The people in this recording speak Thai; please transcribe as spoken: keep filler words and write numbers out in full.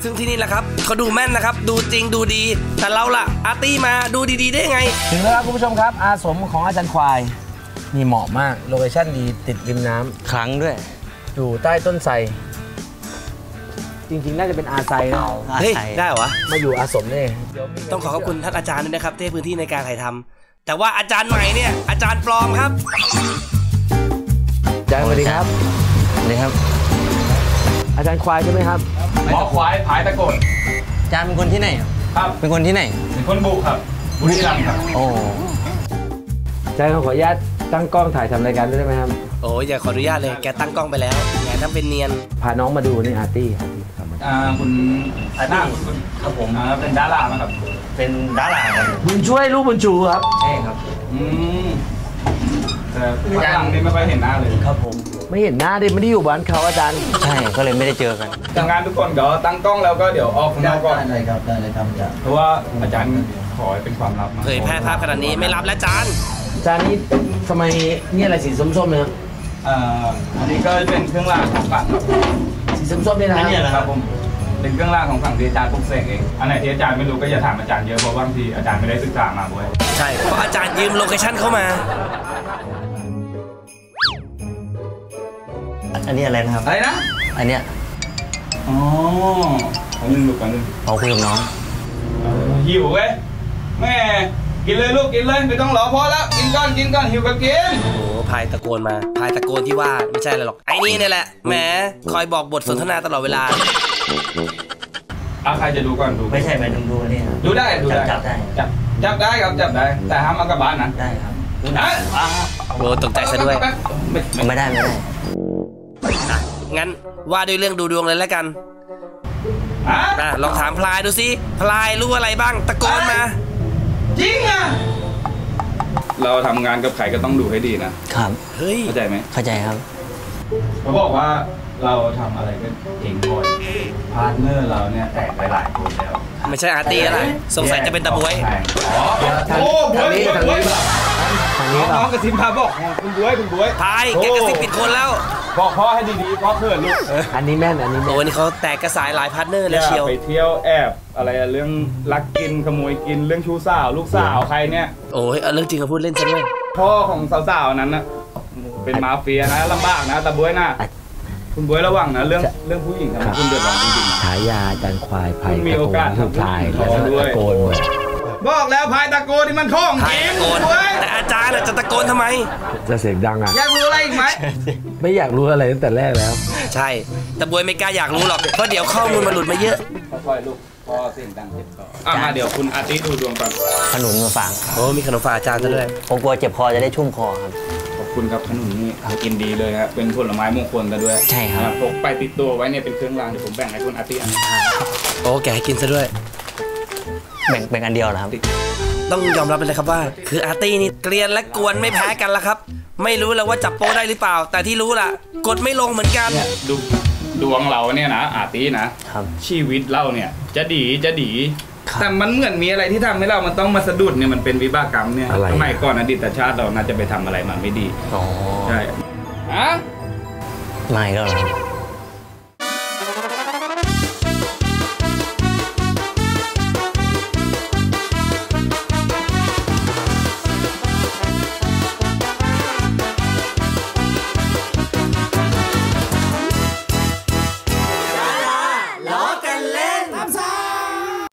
ซึ่งที่นี่แหละครับเขาดูแม่นนะครับดูจริงดูดีแต่เราล่ะอาร์ตี้มาดูดีๆได้ไงถึงแล้วครับคุณผู้ชมครับอาสมของอาจารย์ควายนี่เหมาะมากโลเคชั่นดีติดริมน้ำครั้งด้วยอยู่ใต้ต้นไทรจริงๆน่าจะเป็นอาไซนะเฮ้ยได้เหรอมาอยู่อาสมนี่ต้องขอขอบคุณท่านอาจารย์ด้วยนะครับที่ให้พื้นที่ในการถ่ายทำแต่ว่าอาจารย์ใหม่เนี่ยอาจารย์ปลอมครับอาจารย์สวัสดีครับสวัสดีครับอาจารย์ควายใช่ไหมครับหมอควายผายตะโกนอาจารย์เป็นคนที่ไหนครับเป็นคนที่ไหนเป็นคนบุครับบุรีรัมย์ครับโอ้อาจารย์ขออนุญาตตั้งกล้องถ่ายทำรายการด้วยได้ไหมครับโอ้ยอย่าขออนุญาตเลยแกตั้งกล้องไปแล้วแกทำเป็นเนียนพาน้องมาดูนี่อาร์ตี้อ่าคุณอาร์ตี้ครับผมอ่าเป็นดาราครับเป็นดาราบุญช่วยลูกบุญชูครับใช่ครับอืมแต่อาจารย์นี่ไม่ค่อยเห็นหน้าเลยครับผมไม่เห็นหน้าดิไม่ได้อยู่บ้านเขาอาจารย์ใช่ก็เลยไม่ได้เจอกันทำงานทุกคนเดี๋ยวตั้งกล้องแล้วก็เดี๋ยวออกข้างนอกก่อนได้เลยครับได้เลยครับอาจารย์เพราะว่าอาจารย์ขอเป็นความลับเผยแพร่ภาพขนาดนี้ไม่รับแล้วอาจารย์อาจารย์นี่ทำไมนี่อะไรสีส้มๆเนี่ยอ่าอันนี้ก็เป็นเครื่องรางของฝั่งสีส้มๆเนี่ยนะครับผมเป็นเครื่องรางของฝั่งที่อาจารย์ปลุกเสกเองอันไหนที่อาจารย์ไม่รู้ก็อย่าถามอาจารย์เยอะเพราะบางทีอาจารย์ไม่ได้ศึกษามาด้วยใช่เพราะอาจารย์ยืมโลเคชั่นเข้ามาอันนี้อะไรนะครับอะไรนะอันเนี้ยอ๋ออันนึงลูกอันนึงเอาคุยกับน้องหิวเว้ยแม่กินเลยลูกกินเลยไม่ต้องรอพอแล้วกินก้อนกินก้อนหิวก็กินโอ้โหพายตะโกนมาพายตะโกนที่ว่าไม่ใช่อะไรหรอกไอ้นี่นี่แหละแหมคอยบอกบทสนทนาตลอดเวลาอ่ะใครจะดูก่อนดูไม่ใช่ไปดูดูนี่ดูได้ดูได้จับได้จับจับได้ครับจับได้แต่ห้ามเอากลับบ้านนะได้ครับโอ้ตกใจซะด้วยไม่ได้ไม่ได้งั้นว่าด้วยเรื่องดูดวงเลยแล้วกันอ่ะลองถามพลายดูสิพลายรู้อะไรบ้างตะโกนมาจริงอ่ะเราทำงานกับใครก็ต้องดูให้ดีนะครับเฮ้ยเข้าใจไหมเข้าใจครับเขาบอกว่าเราทำอะไรก็เองบ่อยพาร์ทเนอร์เราเนี่ยแตกไปหลายคนแล้วไม่ใช่อาร์ตี้อะไรสงสัยจะเป็นตะบวยโอ้บวยบวยน้องกระซิบพาบอกคุณบวยคุณบวยพายแกกระซิบปิดคนแล้วบอกพ่อให้ดีๆพ่อเพื่อนลูกอันนี้แม่นอันนี้โอ้นี่เขาแตกกระสายหลายพาร์ทเนอร์แล้วเชียวไปเที่ยวแอบอะไรเรื่องลักกินขโมยกินเรื่องชู้สาวลูกสาวใครเนี่ยโอ้ยเรื่องจริงเขาพูดเล่นซะด้วยพ่อของสาวๆนั้นนะเป็นมาเฟียนะลำบากนะตะบวยนะคุณบวยระวังนะเรื่องเรื่องผู้หญิงทำคุณเดือดร้อนจริงๆฉายาอาจารย์ควายพายมีโอกาสถูกพายตะโกนบอกแล้วพายตะโกนที่มันข้องจริงแต่อาจารย์จะตะโกนทำไมจะเสียงดังอ่ะอยากรู้อะไรอีกไหมไม่อยากรู้อะไรตั้งแต่แรกแล้วใช่แต่บวยไม่กล้าอยากรู้หรอกเพราะเดี๋ยวข้อมูลมันหลุดมาเยอะค่อยๆลูกพอเสียงดังเจ็บคออ่ะมาเดี๋ยวคุณอาทิตย์ดูดวงก่อนขนุนมาฝากโอ้มีขนมฝากอาจารย์ด้วยผมกลัวเจ็บคอจะได้ชุ่มคอครับขอบคุณครับขนุนนี่กินดีเลยครับเป็นผลไม้มงคลซะด้วยใช่ครับพกไปติดตัวไว้เนี่ยเป็นเครื่องรางเดี๋ยวผมแบ่งให้คุณอาทิตย์โอ้แกให้กินซะด้วยแบ่งแบ่งอันเดียวนะครับต้องยอมรับเลยครับว่าคืออาร์ตี้นี่เกลียนและกวนไม่แพ้กันละครับไม่รู้แล้วว่าจับโป้ได้หรือเปล่าแต่ที่รู้ล่ะกดไม่ลงเหมือนกันดูดวงเราเนี่ยนะอาร์ตี้นะชีวิตเราเนี่ยจะดีจะดีแต่มันเหมือนมีอะไรที่ทำให้เรามันต้องมาสะดุดเนี่ยมันเป็นวิบากกรรมเนี่ยสมัยก่อนอดีตชาติเราน่าจะไปทำอะไรมาไม่ดีอ๋อใช่อะไม่ก็